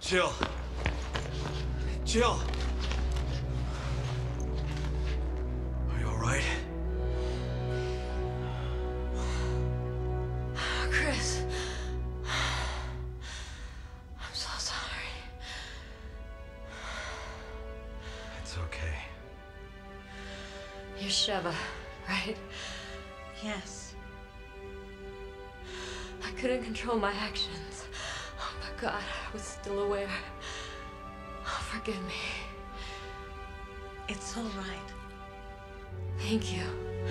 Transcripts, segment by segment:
Jill. Jill. Are you all right? Chris. I'm so sorry. It's okay. You're Sheva, right? Yes. I couldn't control my actions. Oh my God, I was still aware. Oh, forgive me. It's all right. Thank you.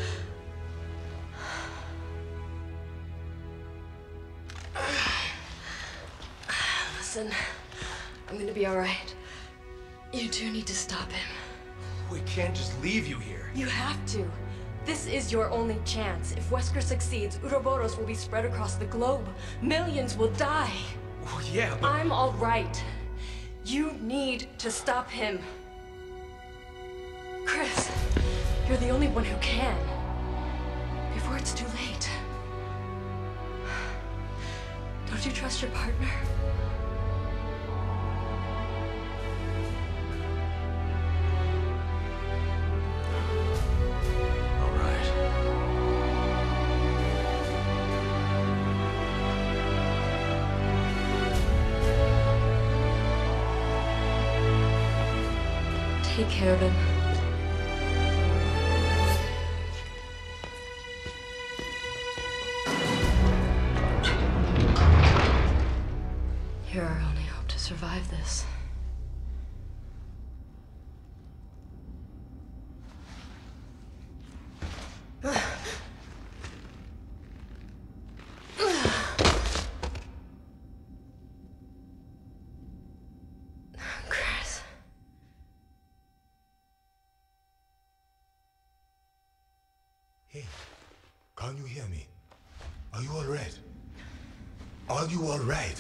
Listen, I'm gonna be all right. You do need to stop him. We can't just leave you here. You have to. This is your only chance. If Wesker succeeds, Uroboros will be spread across the globe. Millions will die. Well, yeah, but... I'm all right. You need to stop him. Chris, you're the only one who can. Before it's too late. Don't you trust your partner? All right. Take care of him. You're our only hope to survive this. Chris. Hey, can you hear me? Are you all right? Are you all right?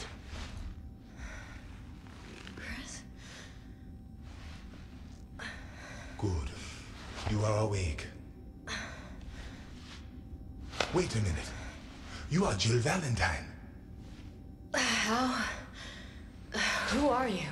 Chris? Good. You are awake. Wait a minute. You are Jill Valentine. How? Who are you?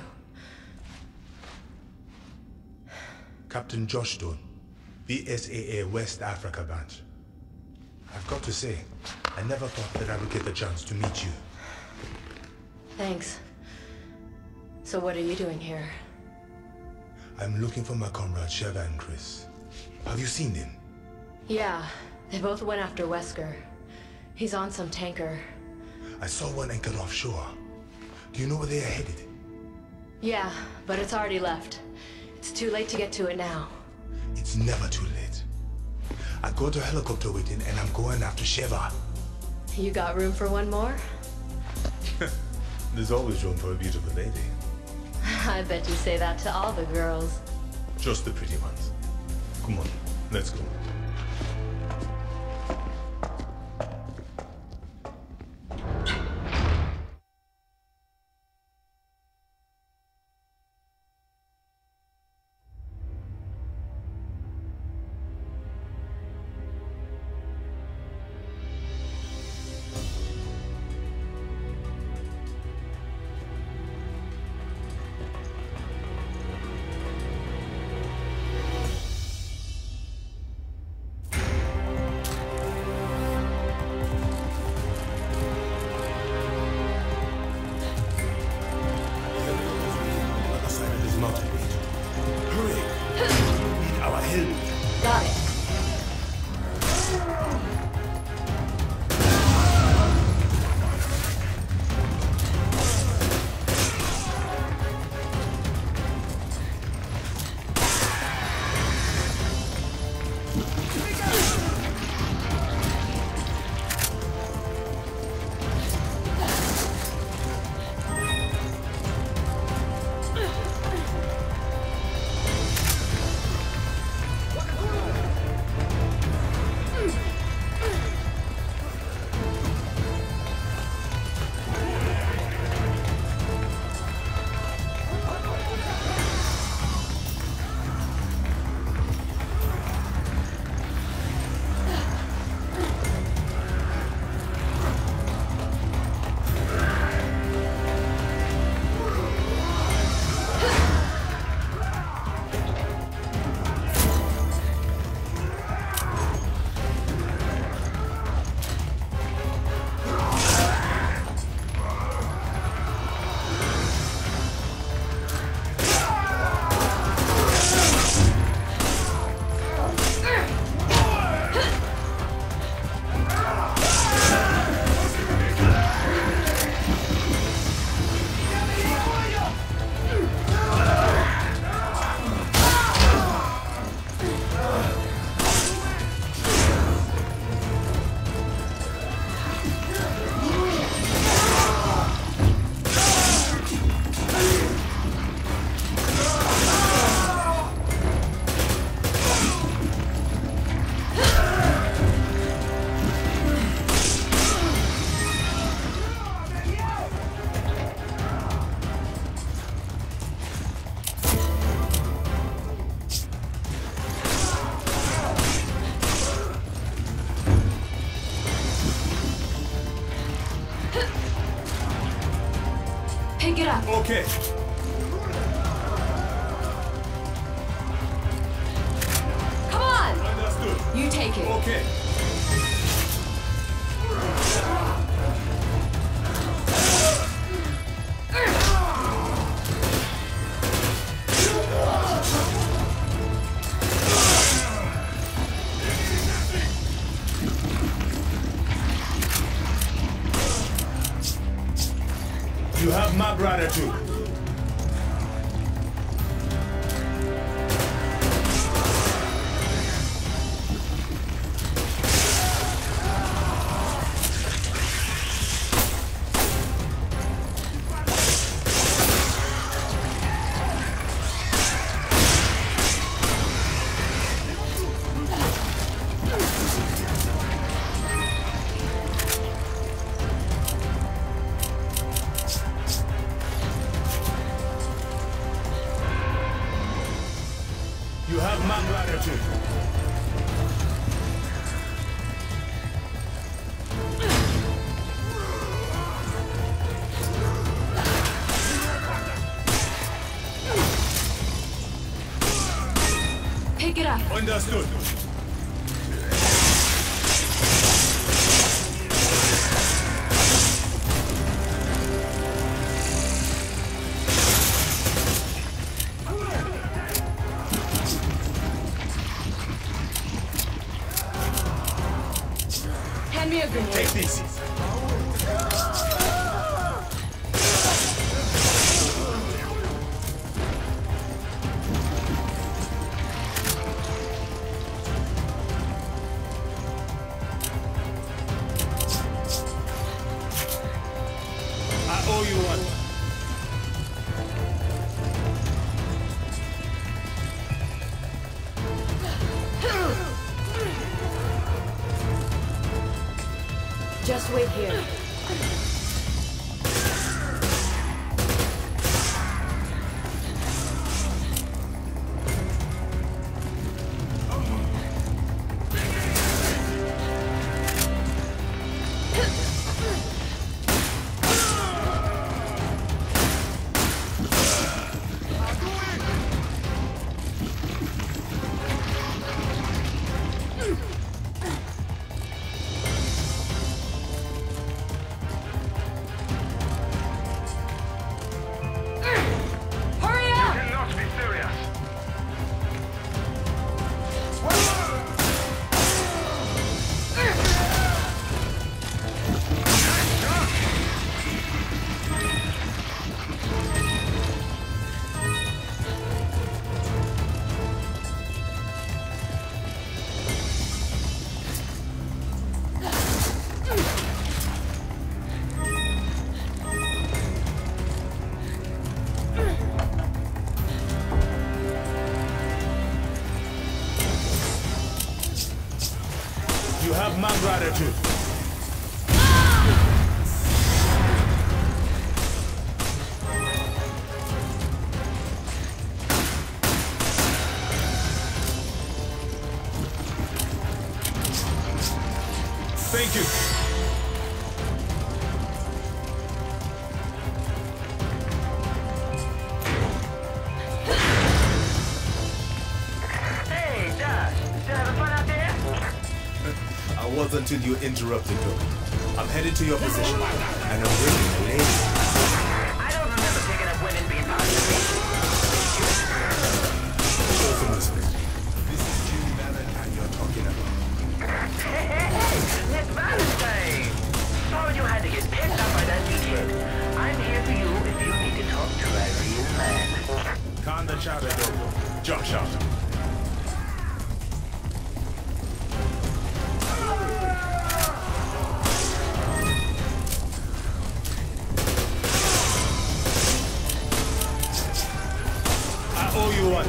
Captain Josh Stone, BSAA West Africa branch. I've got to say, I never thought that I would get the chance to meet you. Thanks. So what are you doing here? I'm looking for my comrade Sheva and Chris. Have you seen them? Yeah, they both went after Wesker. He's on some tanker. I saw one anchored offshore. Do you know where they are headed? Yeah, but it's already left. It's too late to get to it now. It's never too late. I got a helicopter waiting and I'm going after Sheva. You got room for one more? There's always room for a beautiful lady. I bet you say that to all the girls. Just the pretty ones. Come on, let's go. Pick it up. Okay. Come on! Understood. You take it. Okay. You have my gratitude. You have my gratitude. Pick it up. Understood. Hand me a grenade. Take these. I owe you one. Just wait here. Hurry up! Cannot be serious. You have my gratitude. Thank you. Hey, Josh, still having fun out there? I was until you interrupted, though. I'm headed to your position, and I'm bringing a lady. I don't remember picking up women being part of me. Show some respect. This is Jimmy Valentine you're talking about. Hey, Miss Valentine! Sorry you had to get picked up by that kid. I'm here for you if you need to talk to a real man. Calm the chatter, though. Josh out. I owe you one.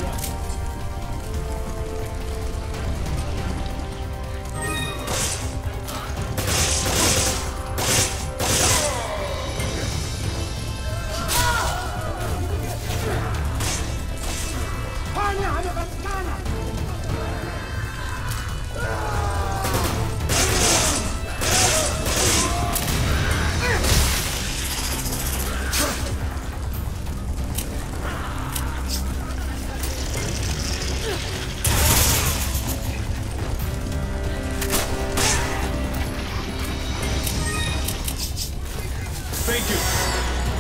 Thank you.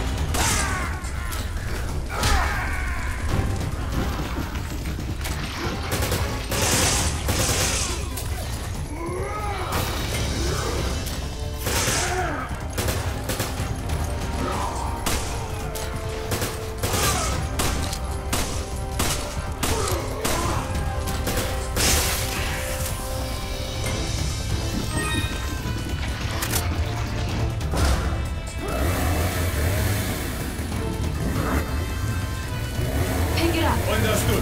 Understood.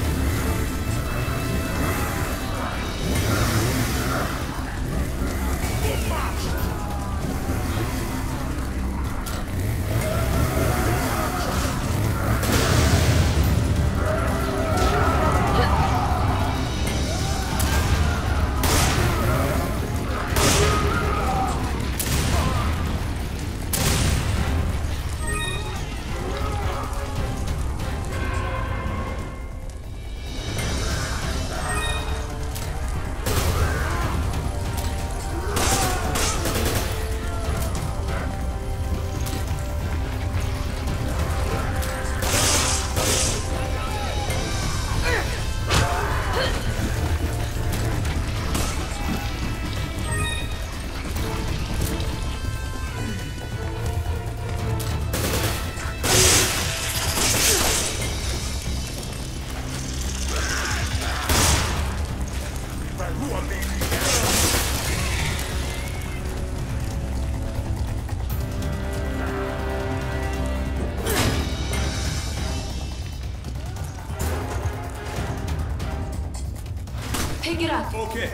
Pick it up. Okay.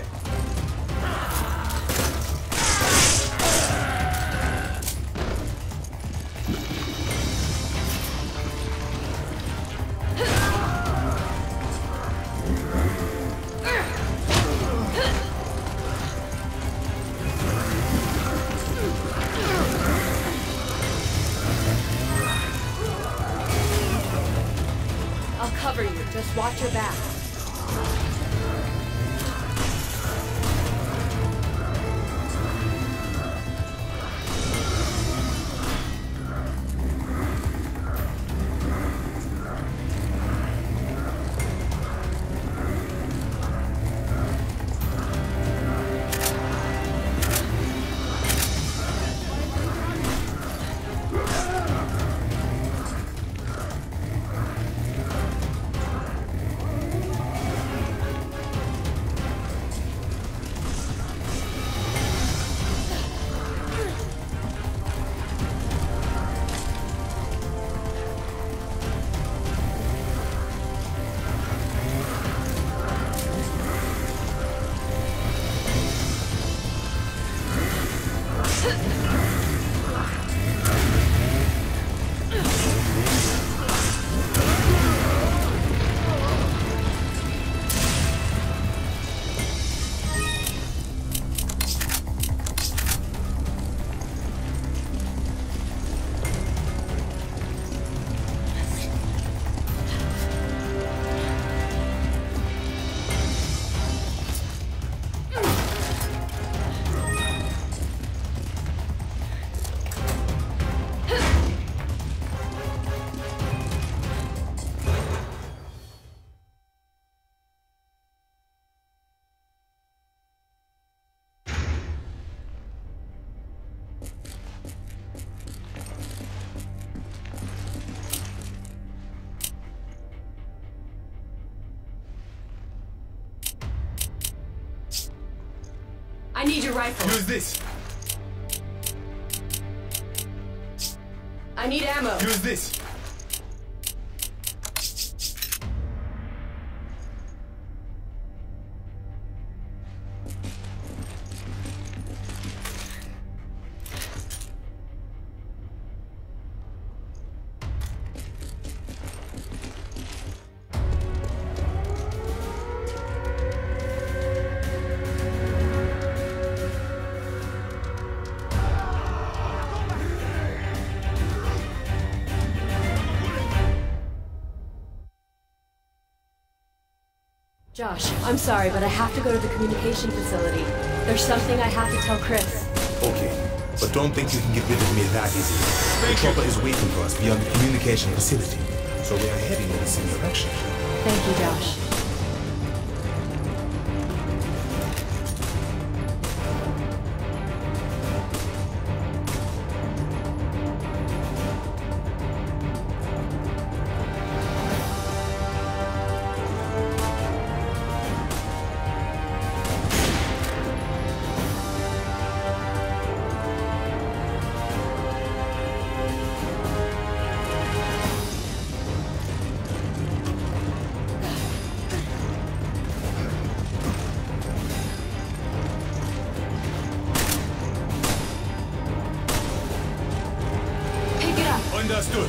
I'll cover you. Just watch your back. I need your rifle. Use this. I need ammo. Use this. Josh, I'm sorry, but I have to go to the communication facility. There's something I have to tell Chris. Okay. But don't think you can get rid of me that easily. The chopper is waiting for us beyond the communication facility. So we are heading in the same direction. Thank you, Josh. Understood.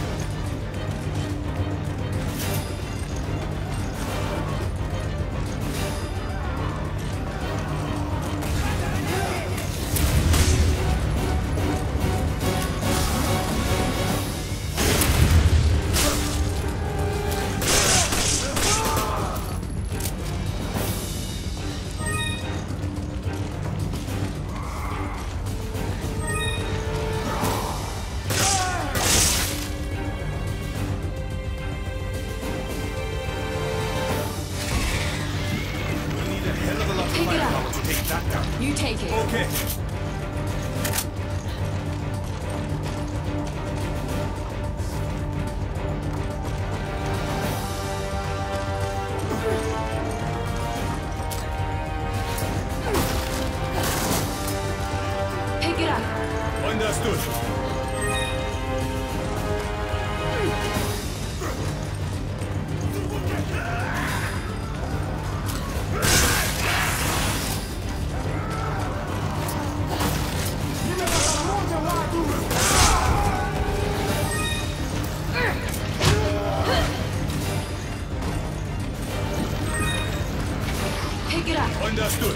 You take it. Okay. Pick it up. Understood. Pick it up. Understood.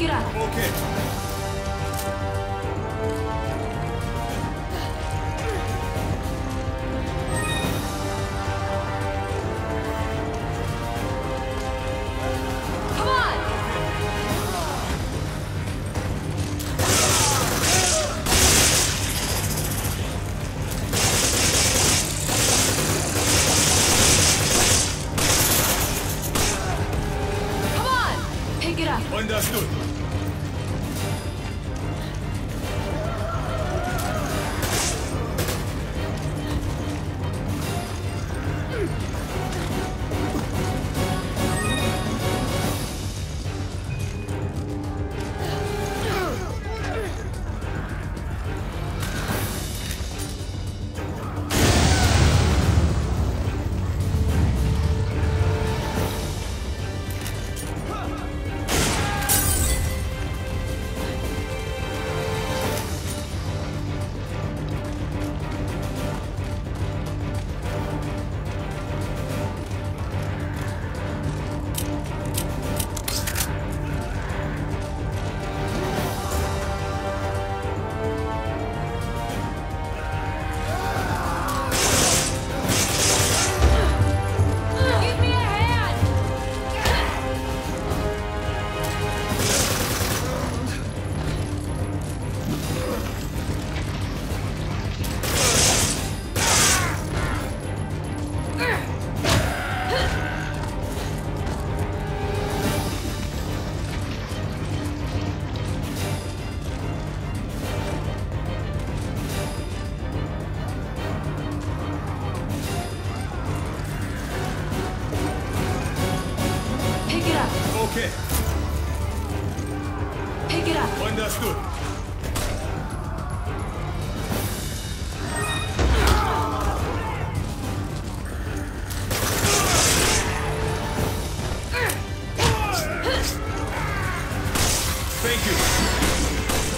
Pick it up. Okay. Come on! Come on! Pick it up. Understood. Give me a hand! Pick it up. Okay. Pick it up. Understood. Thank you.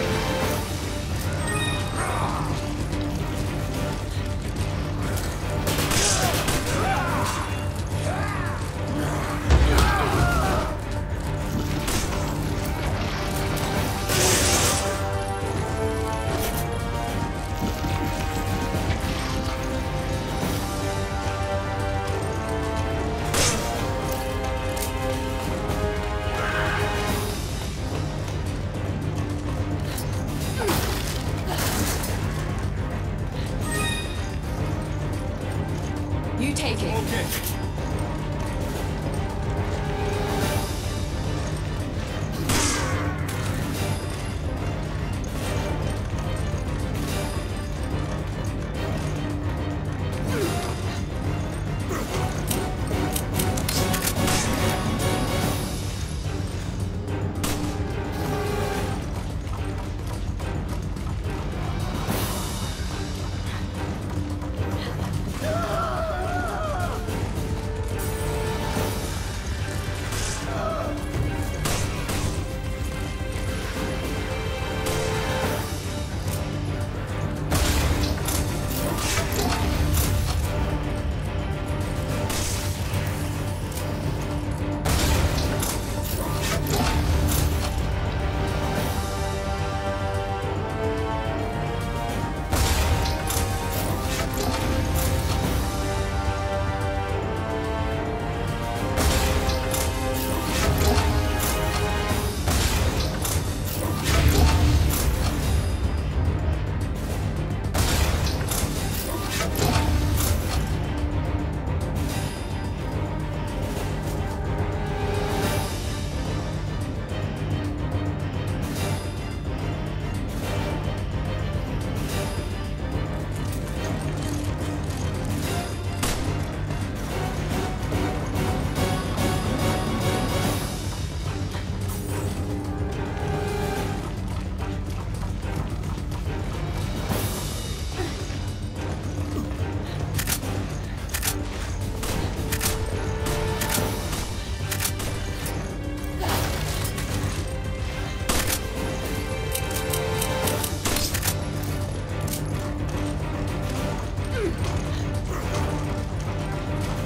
You take it. Okay.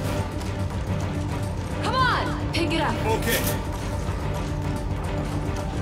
Pick it up. Okay.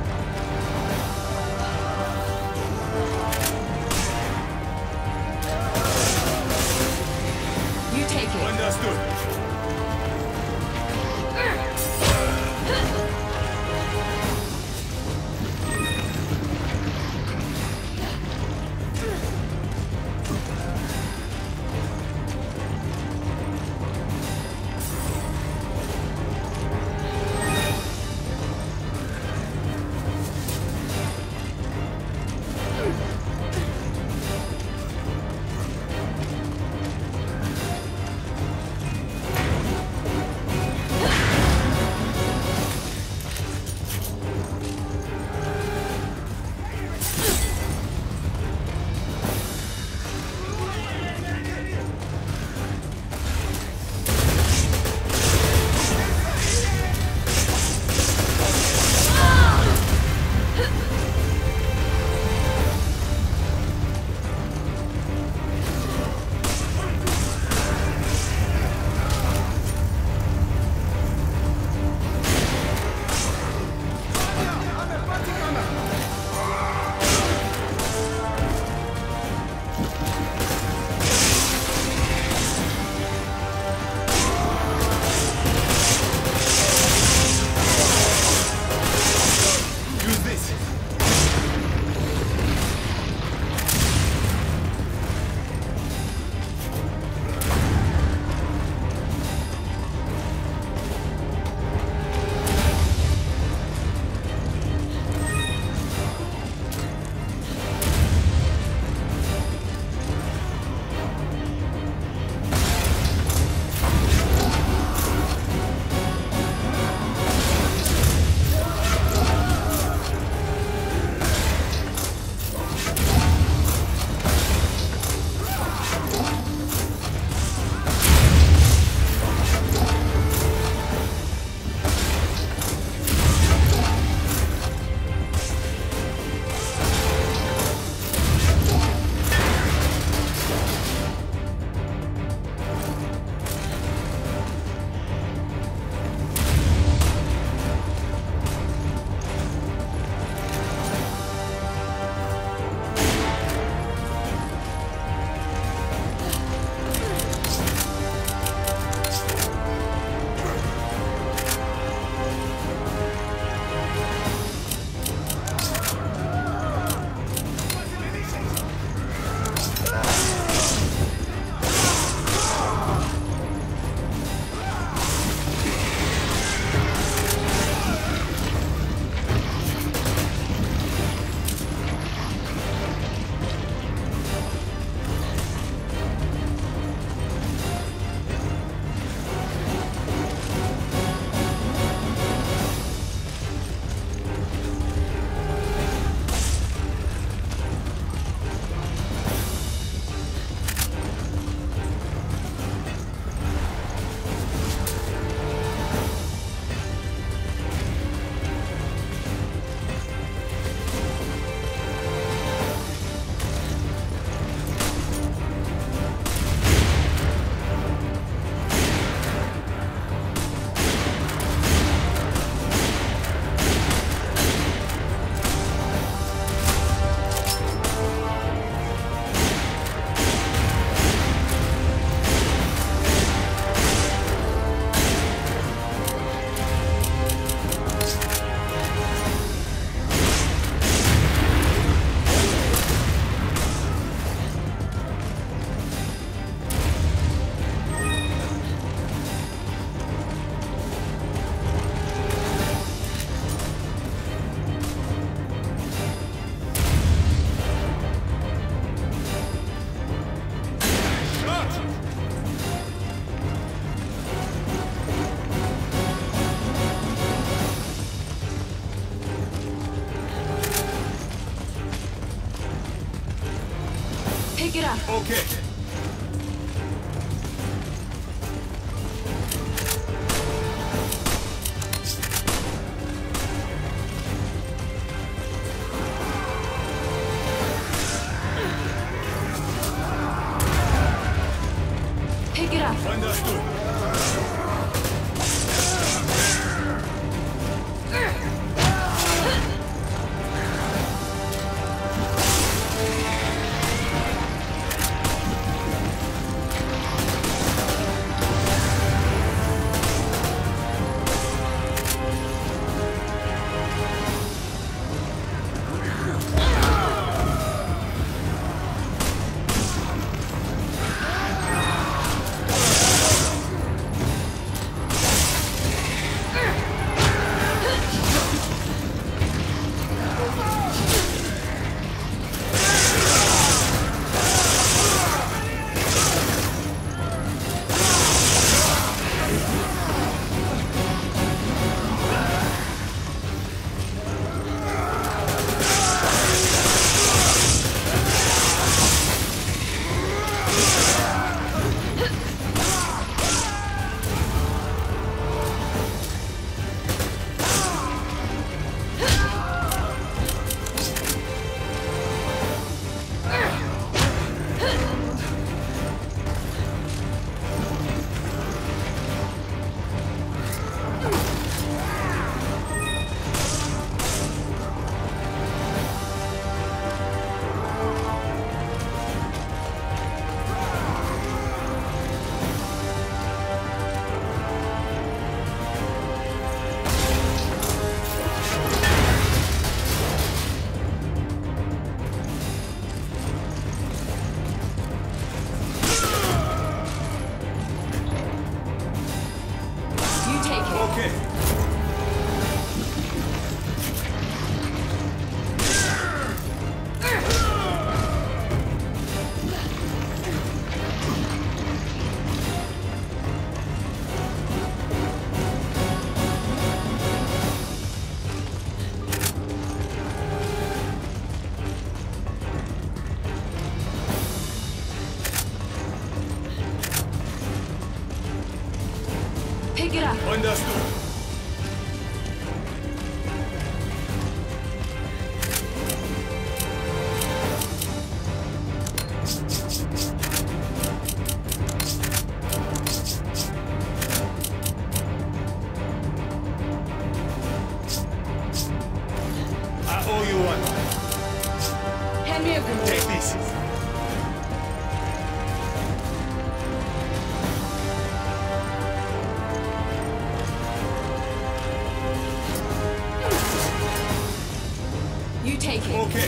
up. Okay. Pick it up. Understood. Pick it up. Understood. I owe you one. Hand me a grenade. Take this. You take it. Okay.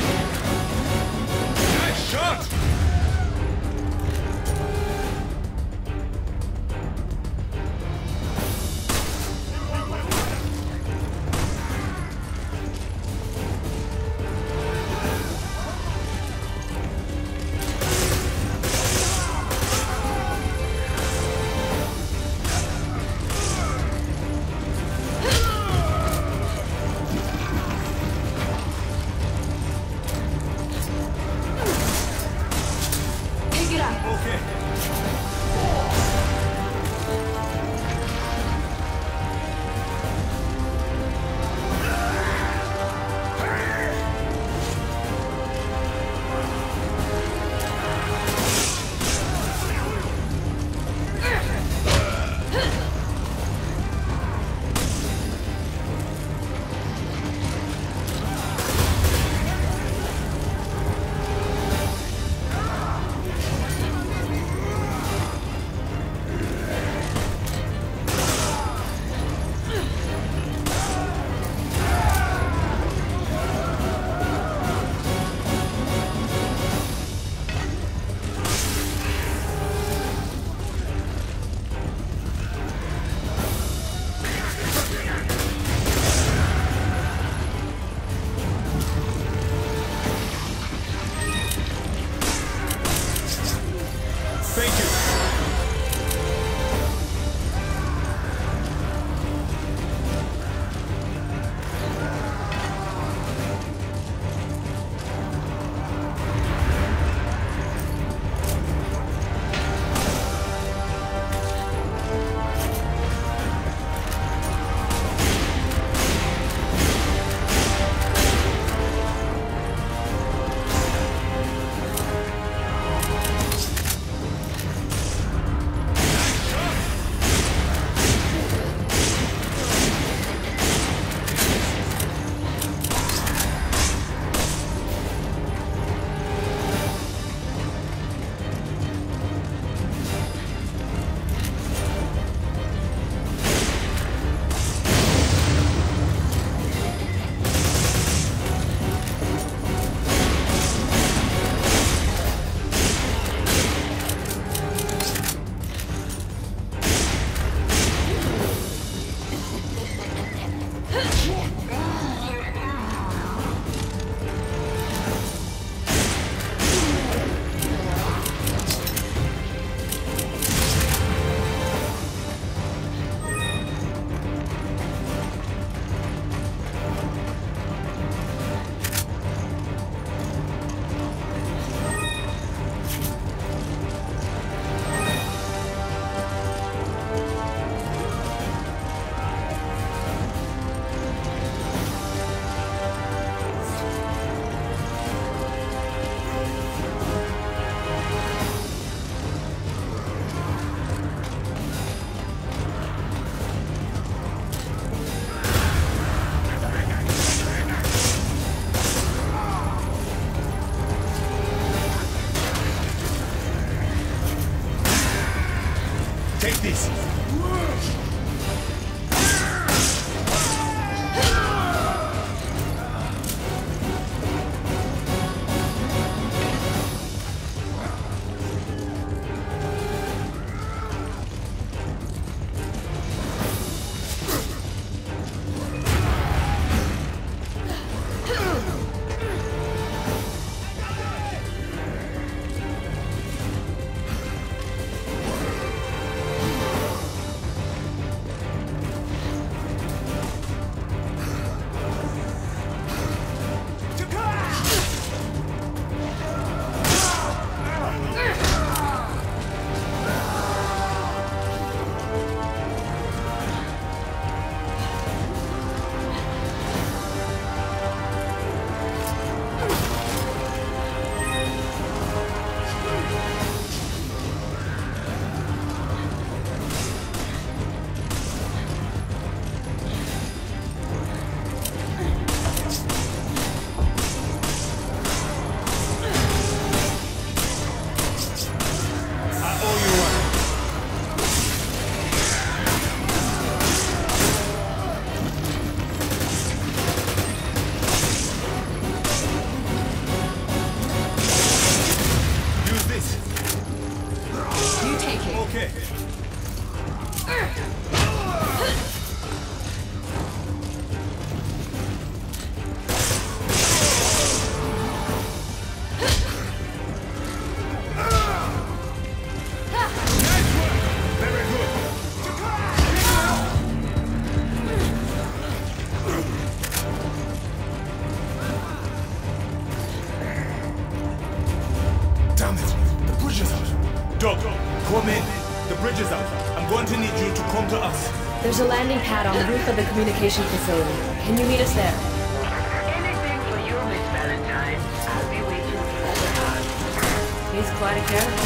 Nice shot! Take this. There's a landing pad on the roof of the communication facility. Can you meet us there? Anything for you, Miss Valentine. I'll be waiting for the heart. He's quite a character.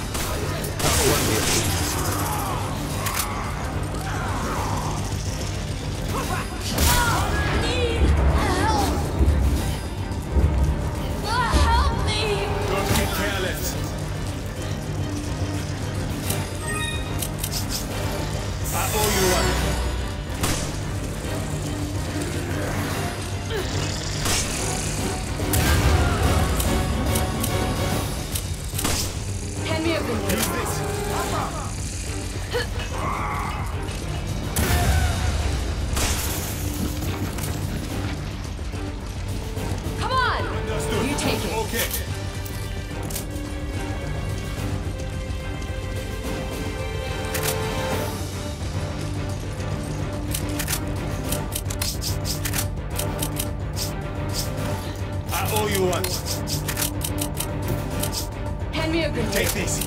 Hand me a grenade. Take this.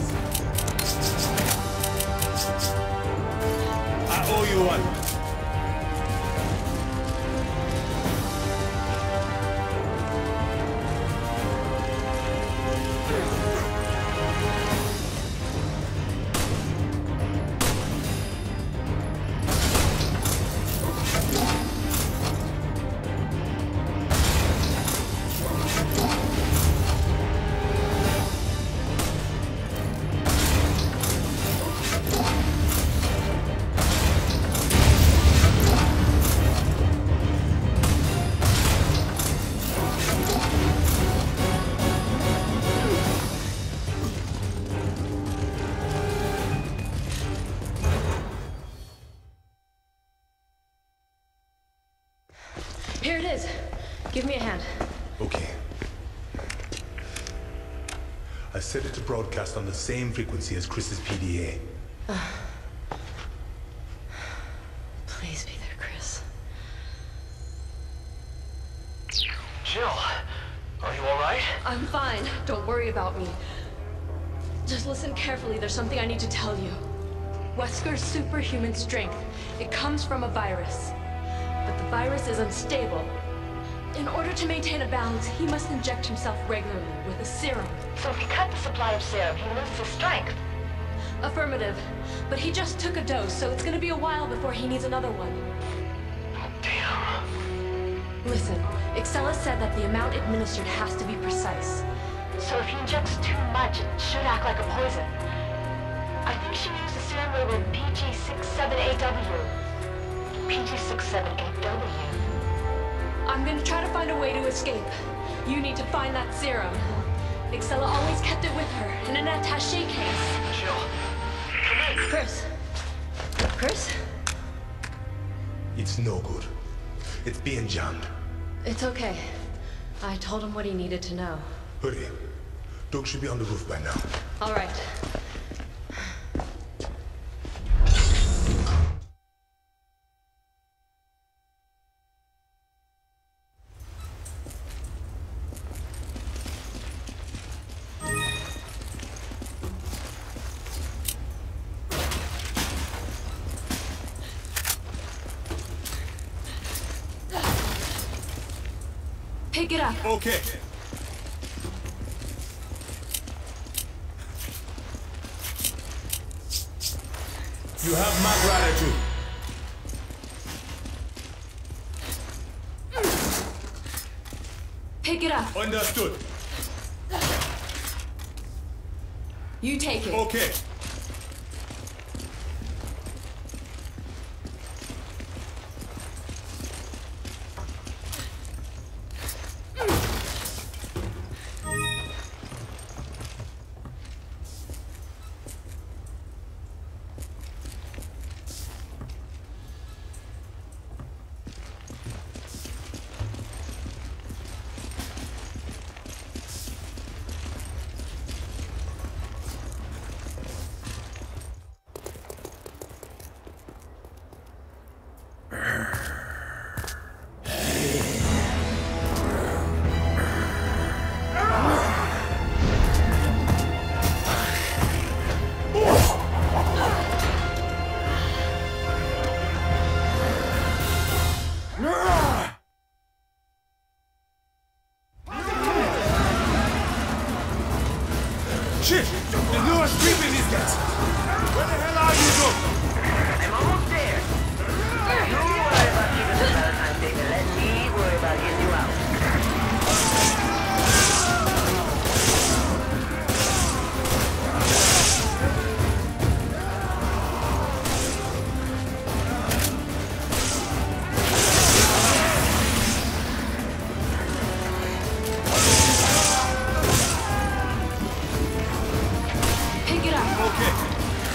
I owe you one. Here it is. Give me a hand. Okay. I set it to broadcast on the same frequency as Chris's PDA. Please be there, Chris. Jill, are you all right? I'm fine. Don't worry about me. Just listen carefully. There's something I need to tell you. Wesker's superhuman strength. It comes from a virus. But the virus is unstable. In order to maintain a balance, he must inject himself regularly with a serum. So if you cut the supply of serum, he loses his strength. Affirmative. But he just took a dose, so it's gonna be a while before he needs another one. Damn. Listen, Excella said that the amount administered has to be precise. So if he injects too much, it should act like a poison. I think she used the serum labeled PG67AW. PG67AW. I'm gonna try to find a way to escape. You need to find that serum. Excella always kept it with her in an attaché case. Jill, come in. Chris. Chris? It's no good. It's being jammed. It's okay. I told him what he needed to know. Hurry. Doug should be on the roof by now. All right. Pick it up. Okay. You have Mac Rider too. Pick it up. Understood. You take it. Okay. Shit! There's no escaping these guys! Where the hell are you, Doug? I'm almost there. You worry about keeping the Valentine's Day, and let me worry about getting you out. Pick it up. Okay.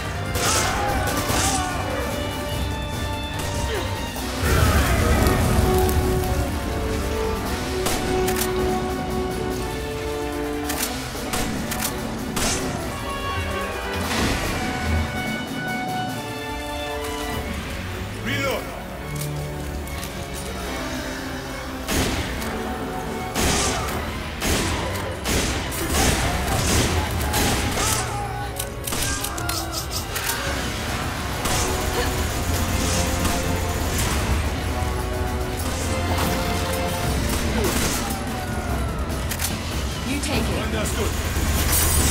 Reload. You take it. Understood.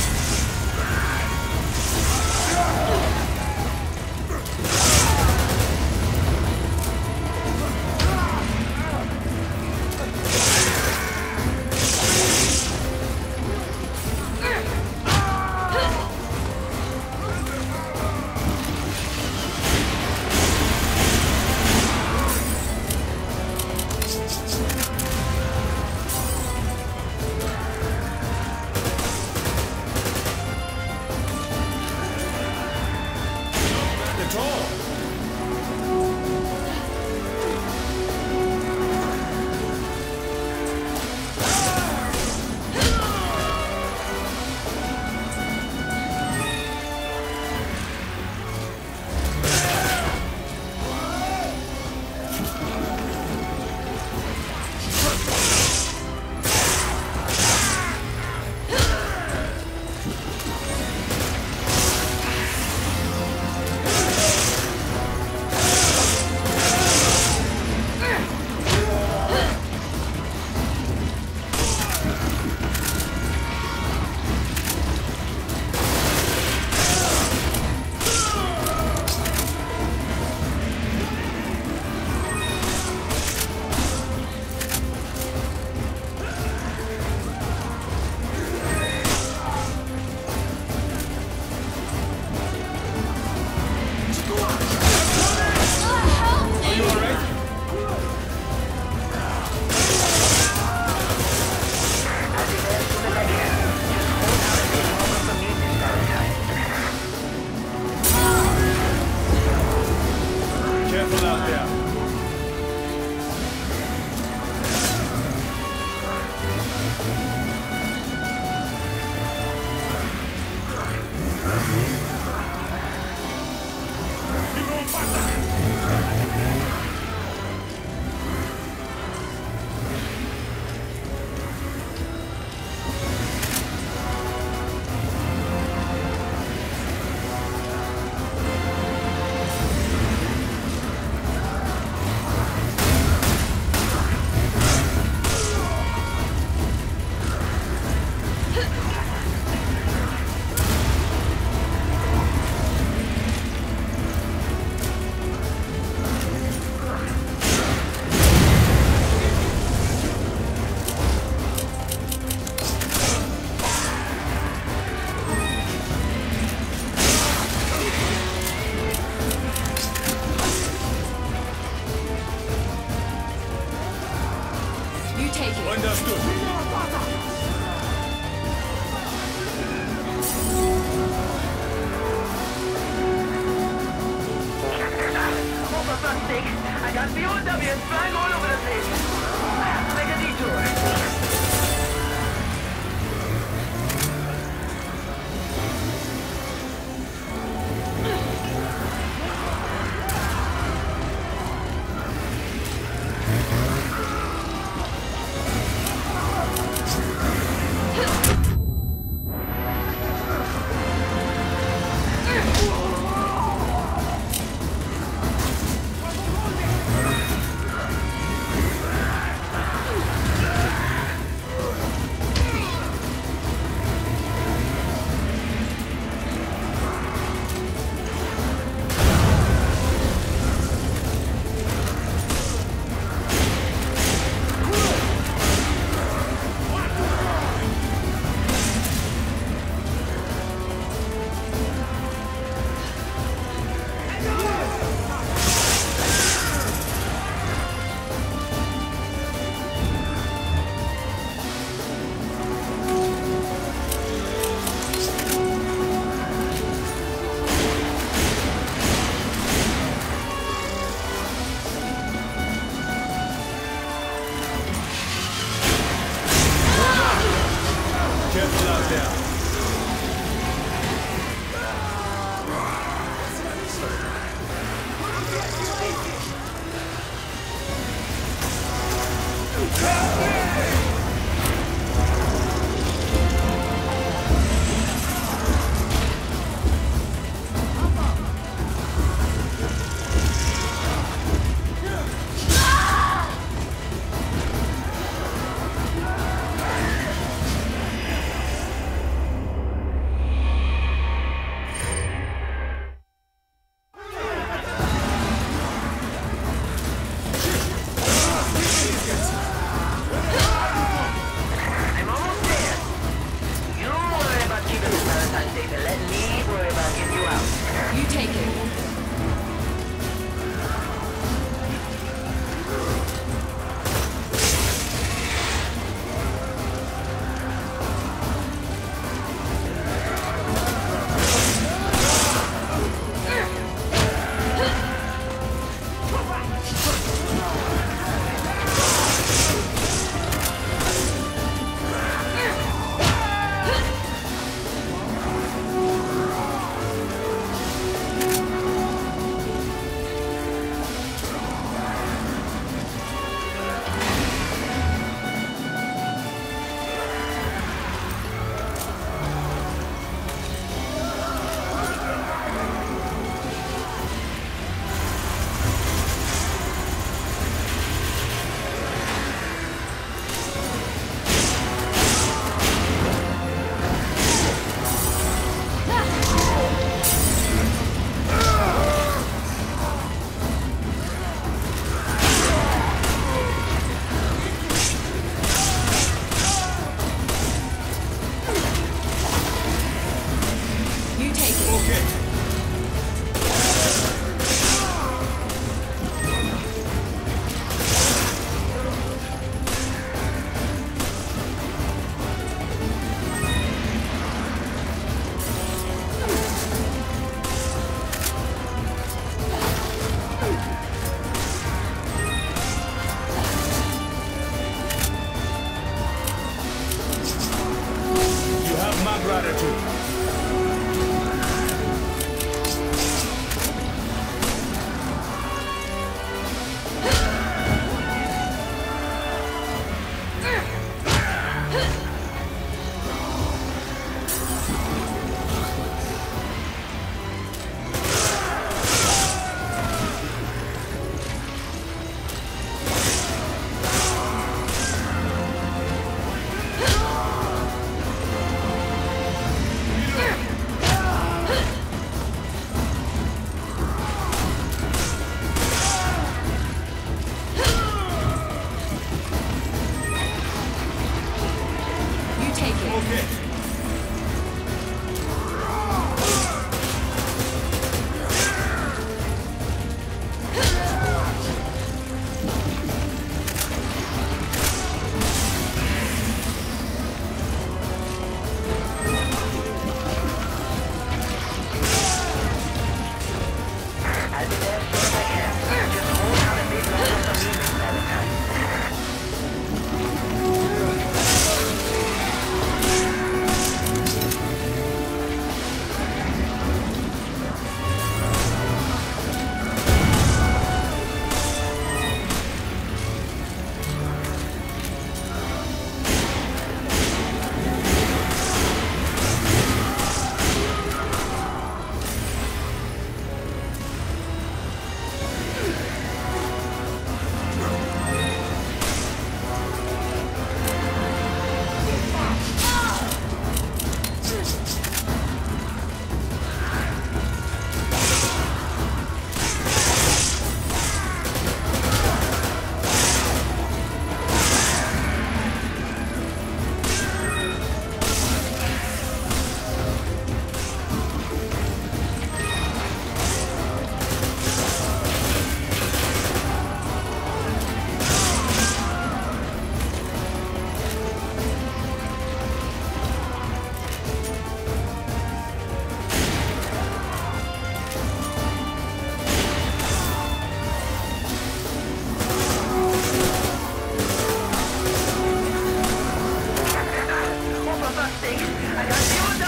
Oh, for fuck's sake! I got BOWs flying all over the place! I have to make a detour.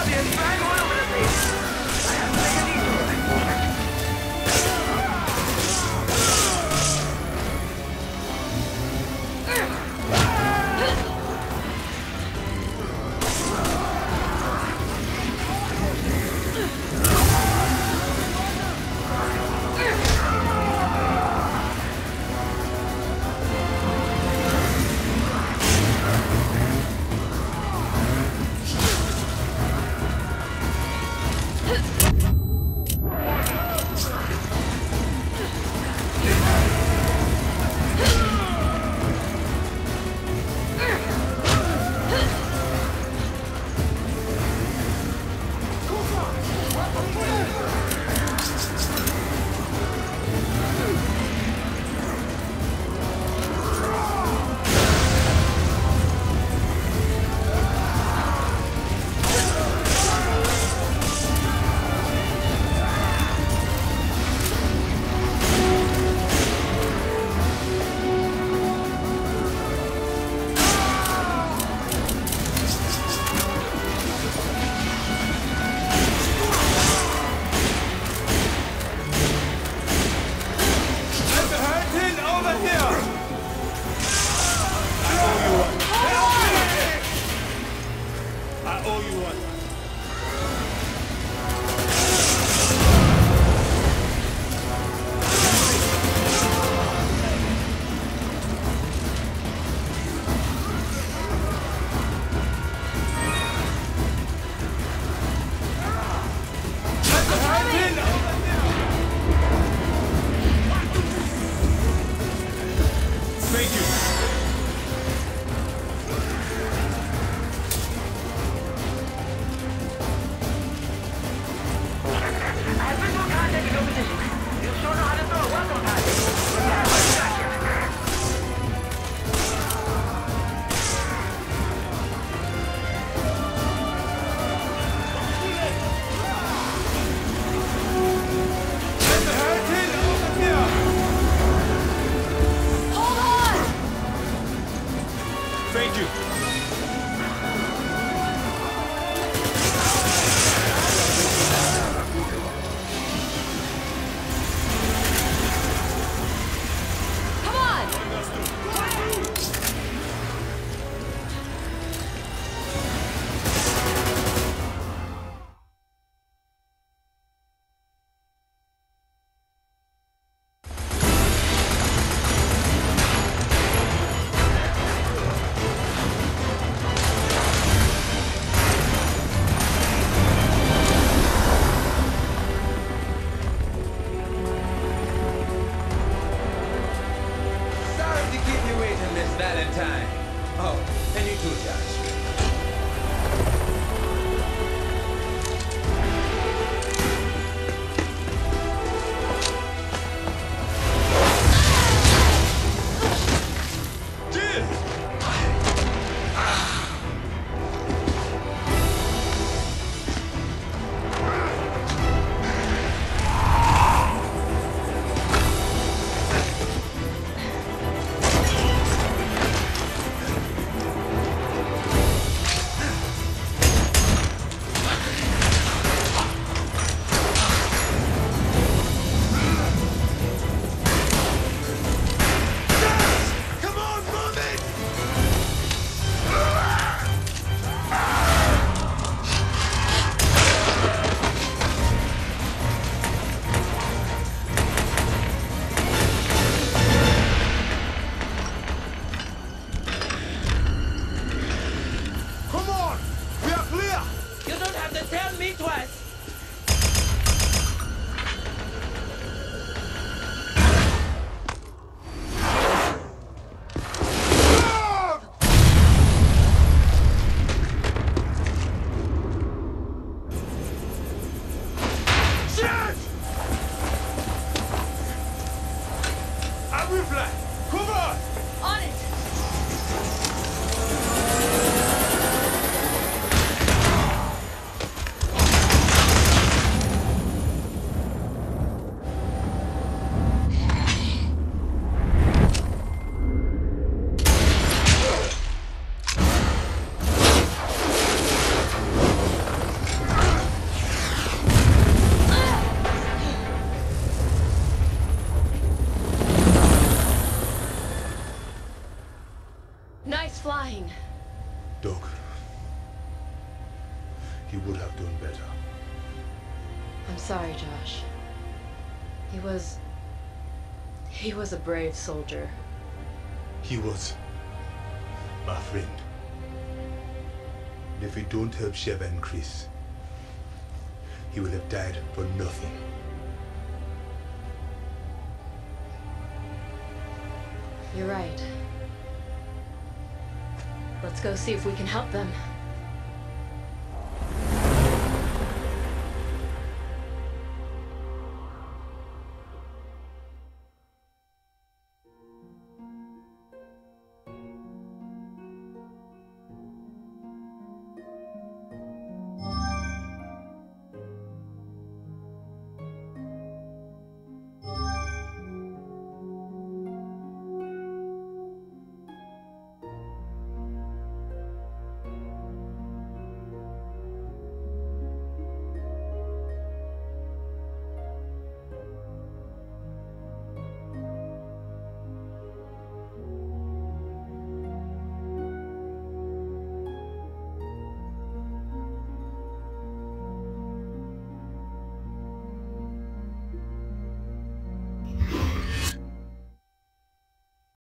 being dragged all over the place. I have to make a detour. Valentine. Oh, and you too, Josh. he would have done better. I'm sorry, Josh. He was a brave soldier. He was my friend. And if we don't help Sheva and Chris, he will have died for nothing. You're right. Let's go see if we can help them.